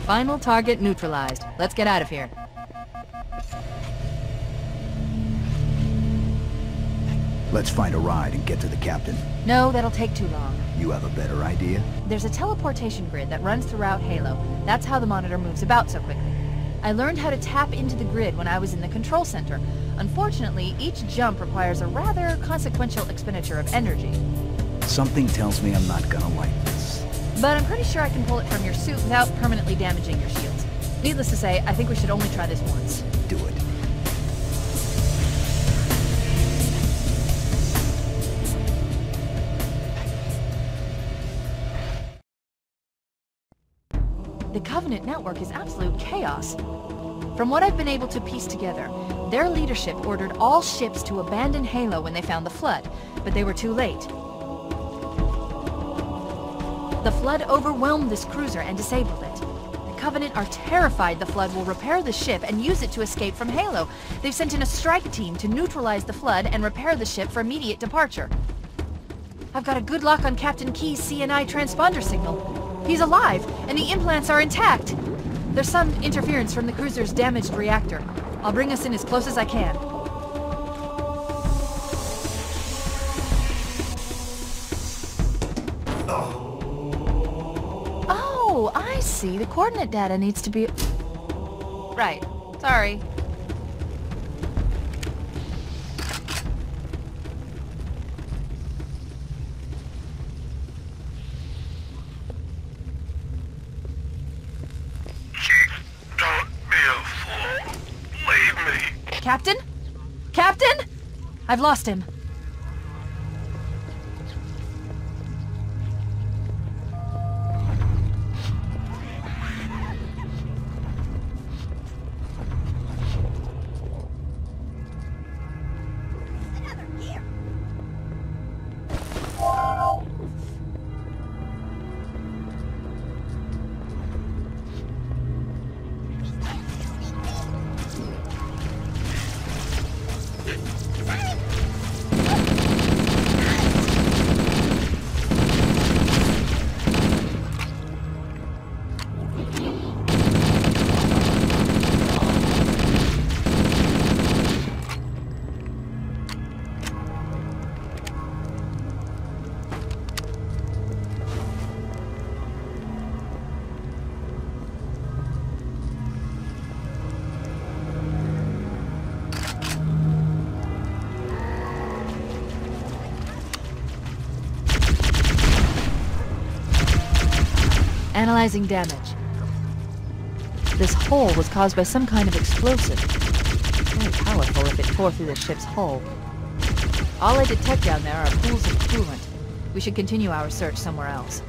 Final target neutralized. Let's get out of here. Let's find a ride and get to the captain. No, that'll take too long. You have a better idea? There's a teleportation grid that runs throughout Halo. That's how the monitor moves about so quickly. I learned how to tap into the grid when I was in the control center. Unfortunately, each jump requires a rather consequential expenditure of energy. Something tells me I'm not gonna like this. But I'm pretty sure I can pull it from your suit without permanently damaging your shields. Needless to say, I think we should only try this once. Do it. The Covenant network is absolute chaos. From what I've been able to piece together, their leadership ordered all ships to abandon Halo when they found the Flood, but they were too late. The Flood overwhelmed this cruiser and disabled it. The Covenant are terrified the Flood will repair the ship and use it to escape from Halo. They've sent in a strike team to neutralize the Flood and repair the ship for immediate departure. I've got a good lock on Captain Key's CNI transponder signal. He's alive, and the implants are intact. There's some interference from the cruiser's damaged reactor. I'll bring us in as close as I can. Oh, I see. The coordinate data needs to be... Right. Sorry. Captain? Captain? I've lost him. Analyzing damage. This hole was caused by some kind of explosive. Very powerful if it tore through the ship's hull. All I detect down there are pools of coolant. We should continue our search somewhere else.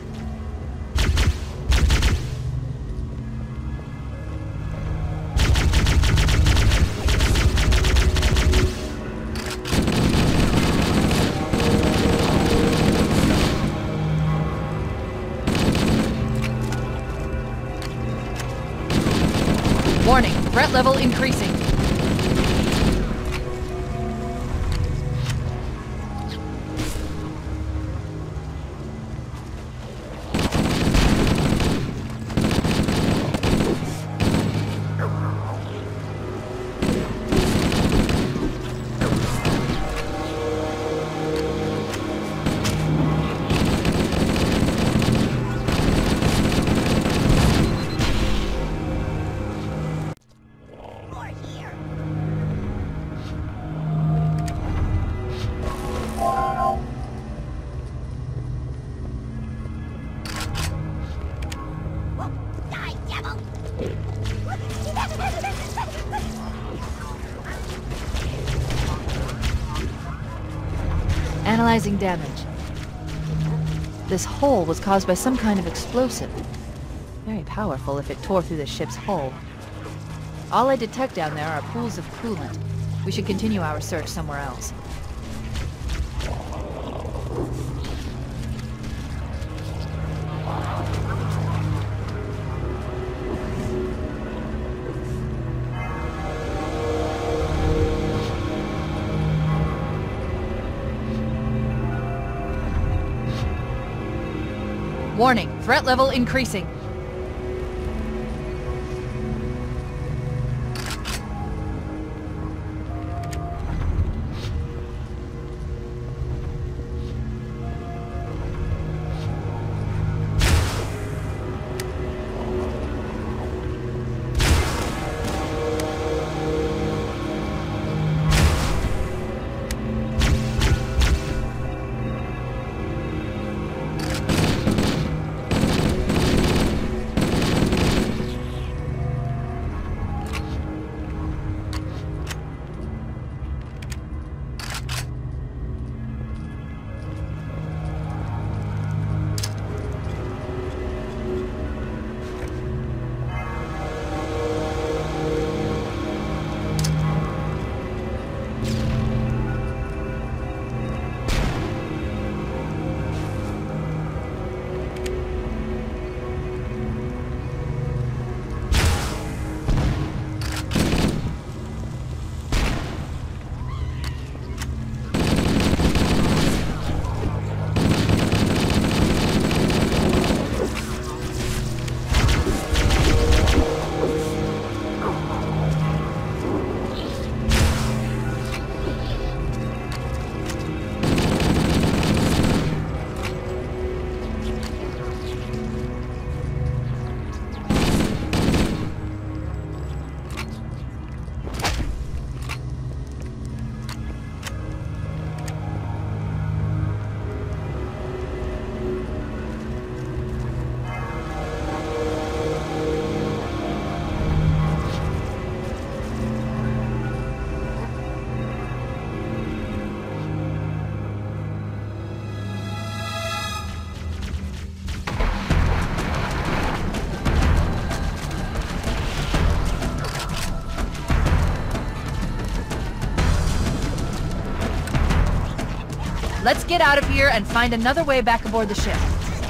Warning, threat level increasing. Analyzing damage. This hole was caused by some kind of explosive. Very powerful if it tore through the ship's hull. All I detect down there are pools of coolant. We should continue our search somewhere else. Warning, threat level increasing. Let's get out of here and find another way back aboard the ship.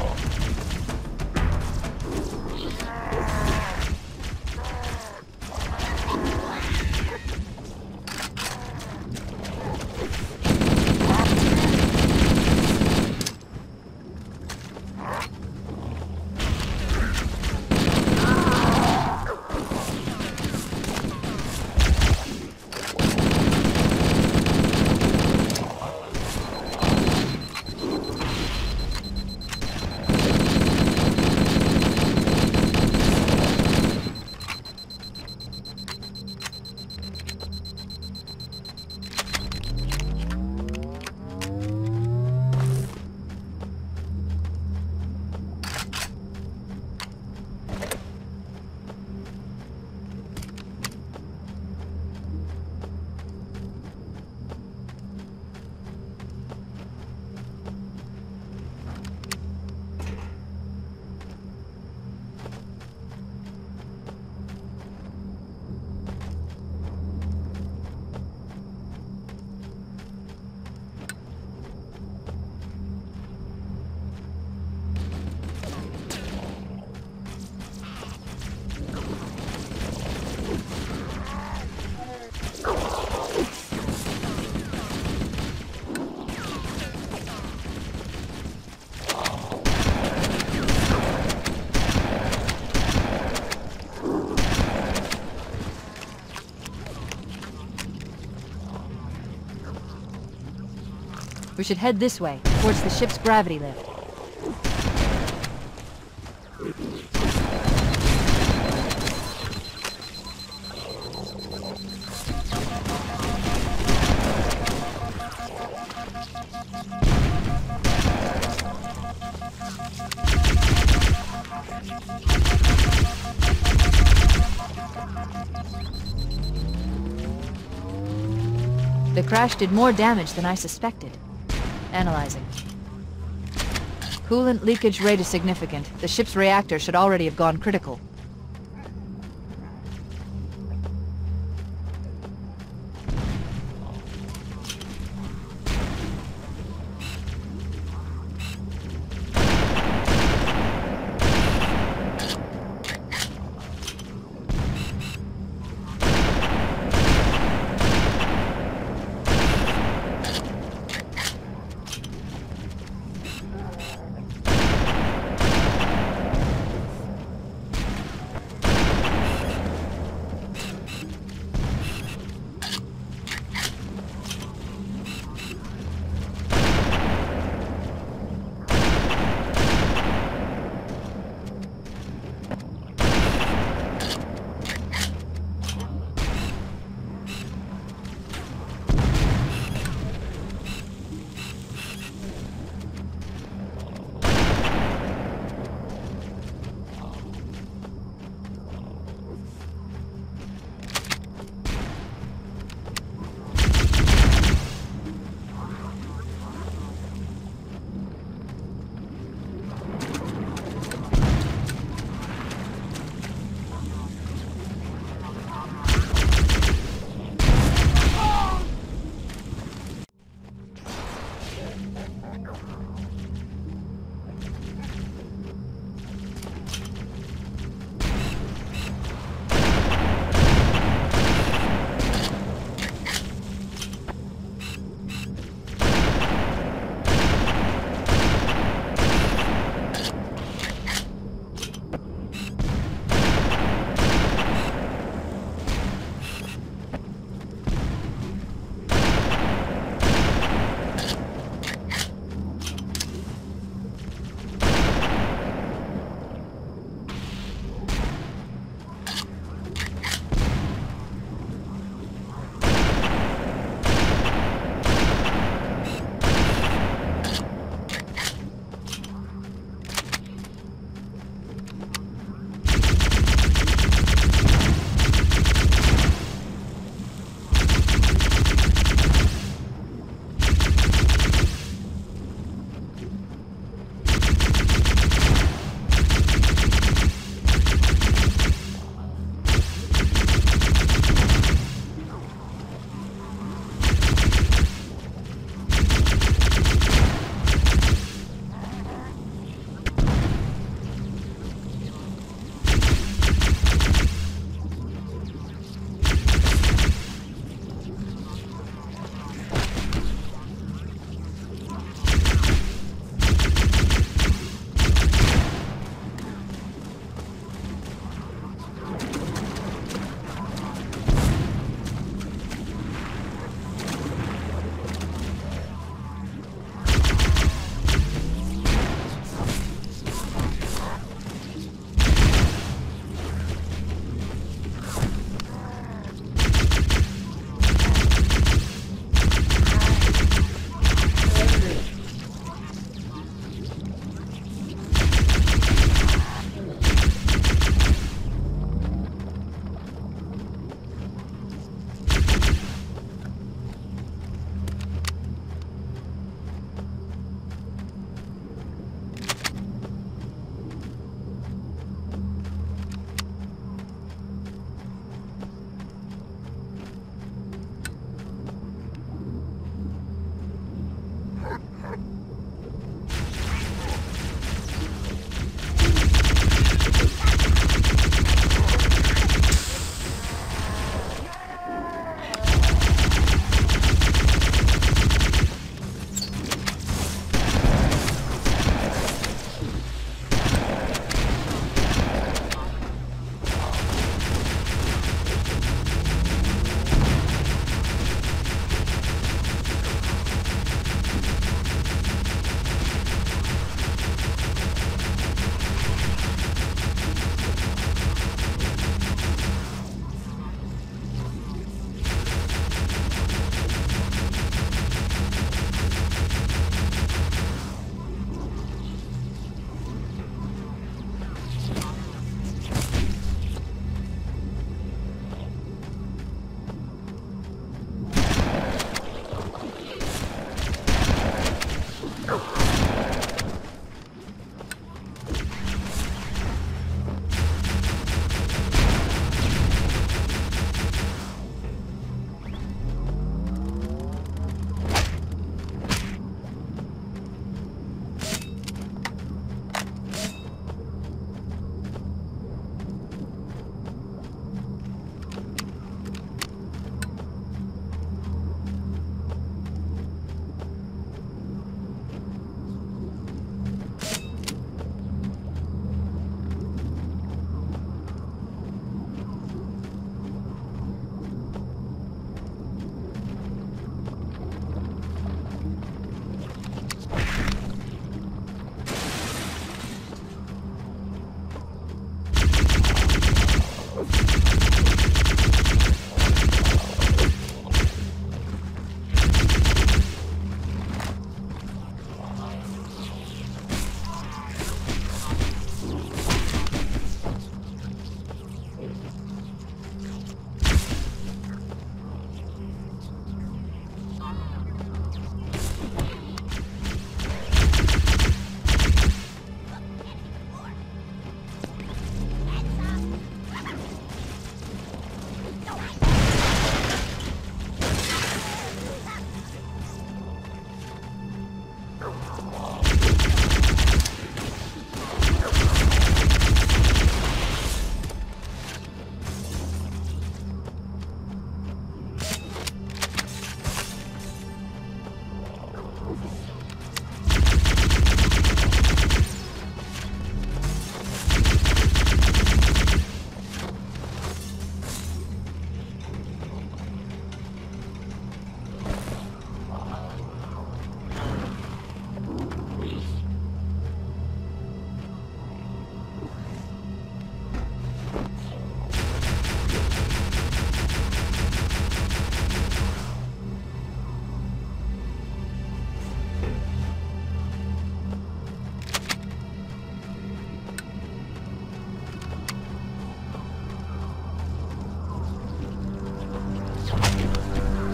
We should head this way, towards the ship's gravity lift. The crash did more damage than I suspected. Analyzing. Coolant leakage rate is significant. The ship's reactor should already have gone critical.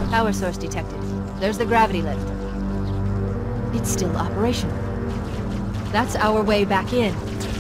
Power source detected. There's the gravity lift. It's still operational. That's our way back in.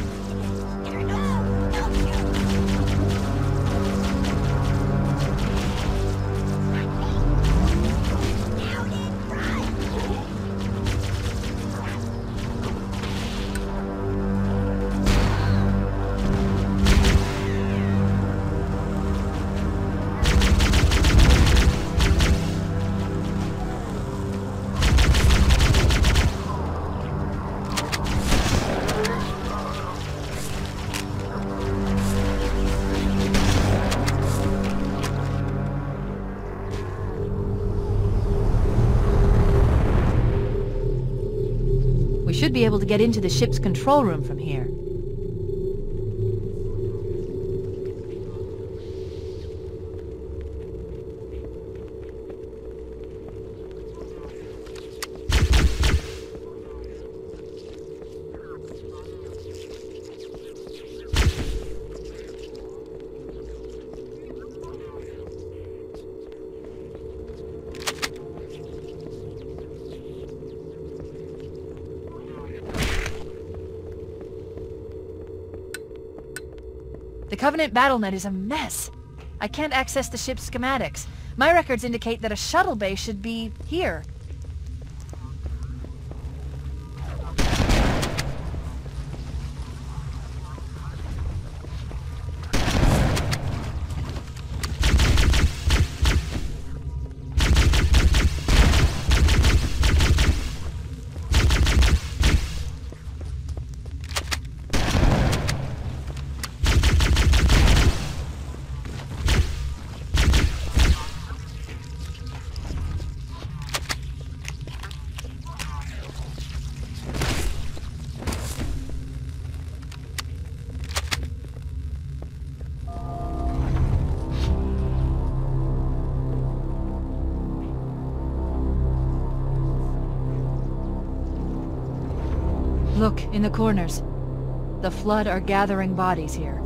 We should be able to get into the ship's control room from here. The Covenant BattleNet is a mess. I can't access the ship's schematics. My records indicate that a shuttle bay should be here. Look, in the corners. The Flood are gathering bodies here.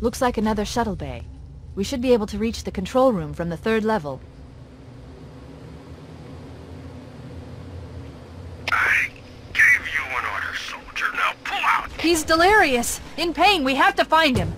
Looks like another shuttle bay. We should be able to reach the control room from the 3rd level. I gave you an order, soldier. Now pull out! He's delirious! In pain! We have to find him!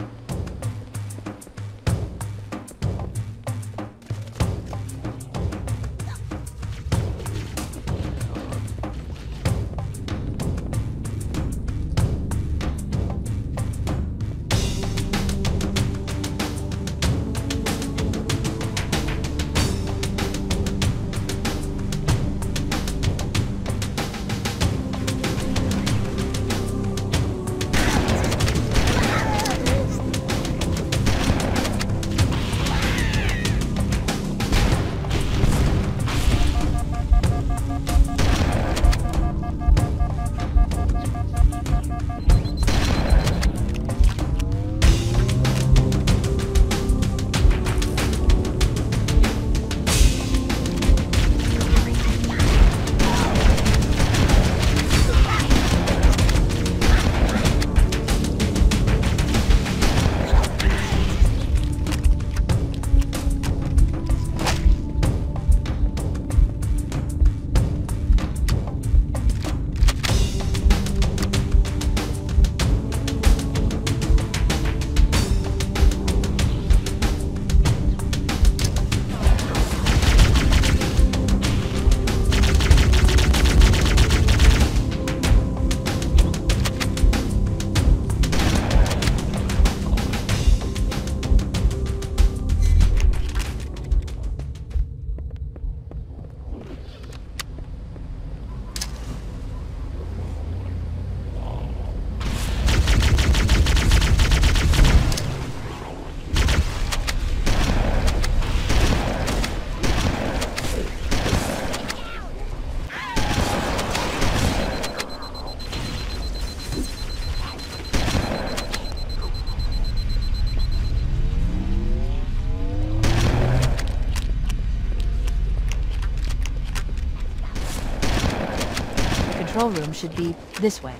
Control room should be this way.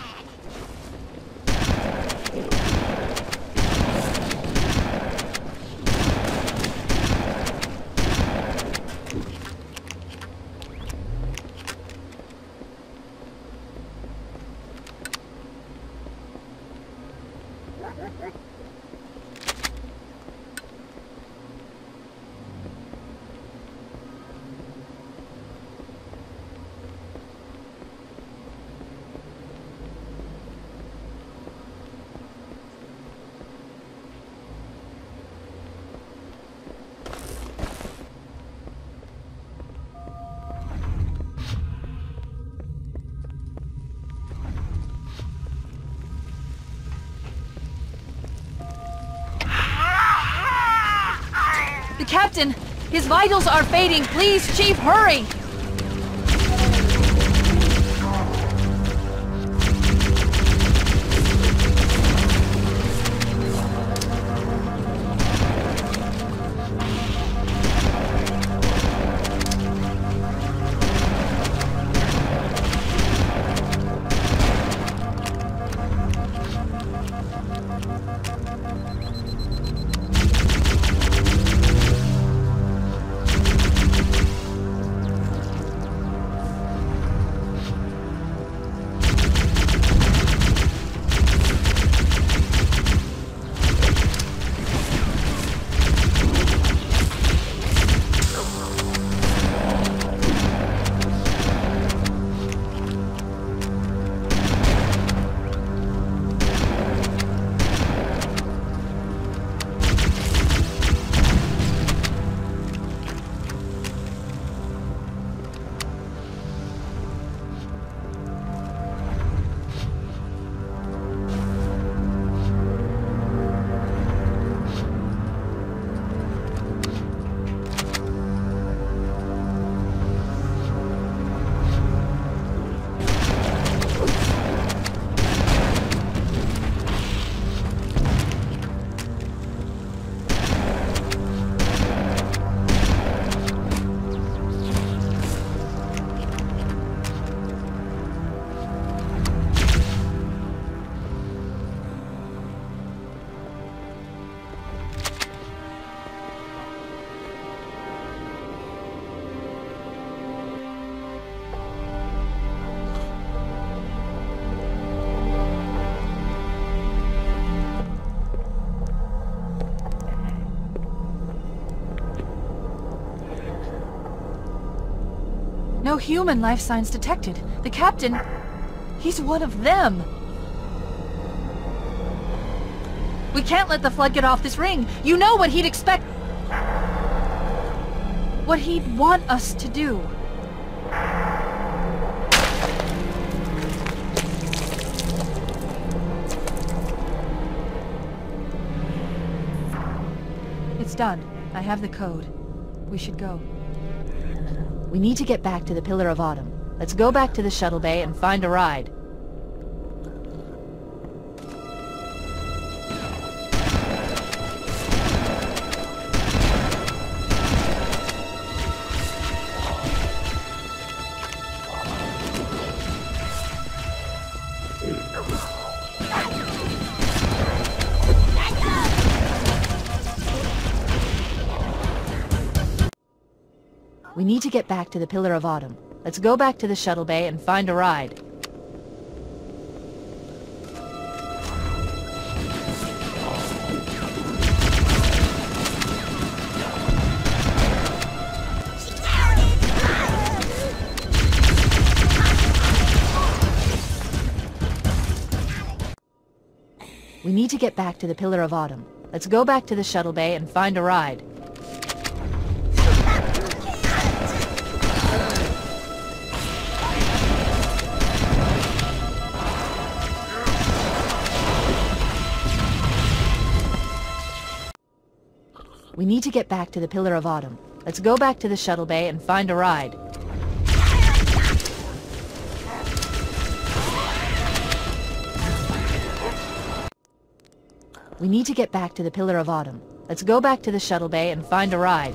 Captain! His vitals are fading! Please, Chief, hurry! No human life signs detected. The captain... he's one of them. We can't let the Flood get off this ring. You know what he'd expect... what he'd want us to do. It's done. I have the code. We should go. We need to get back to the Pillar of Autumn. Let's go back to the shuttle bay and find a ride. We need to get back to the Pillar of Autumn. Let's go back to the shuttle bay and find a ride. We need to get back to the Pillar of Autumn. Let's go back to the shuttle bay and find a ride. We need to get back to the Pillar of Autumn. Let's go back to the shuttle bay and find a ride. We need to get back to the Pillar of Autumn. Let's go back to the shuttle bay and find a ride.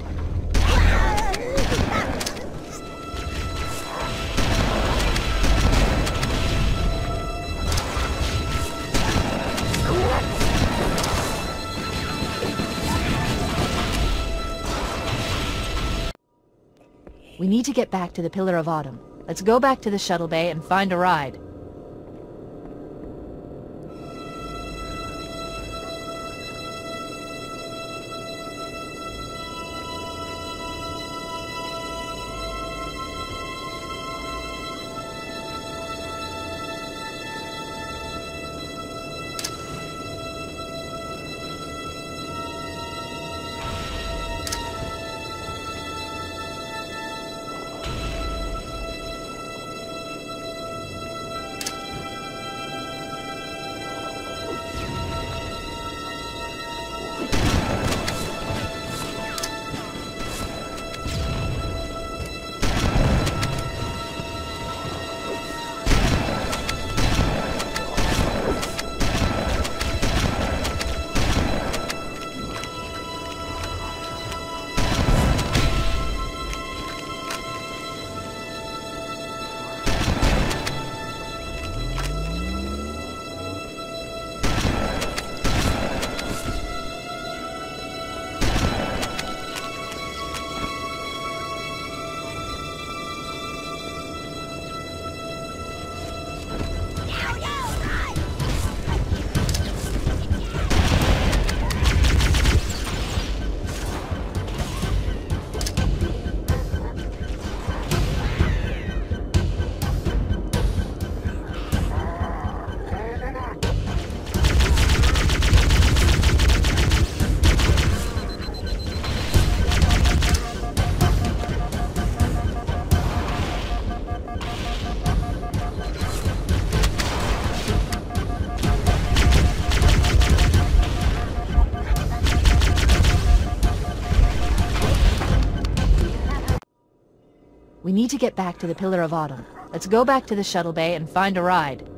We need to get back to the Pillar of Autumn. Let's go back to the shuttle bay and find a ride. We need to get back to the Pillar of Autumn. Let's go back to the shuttle bay and find a ride.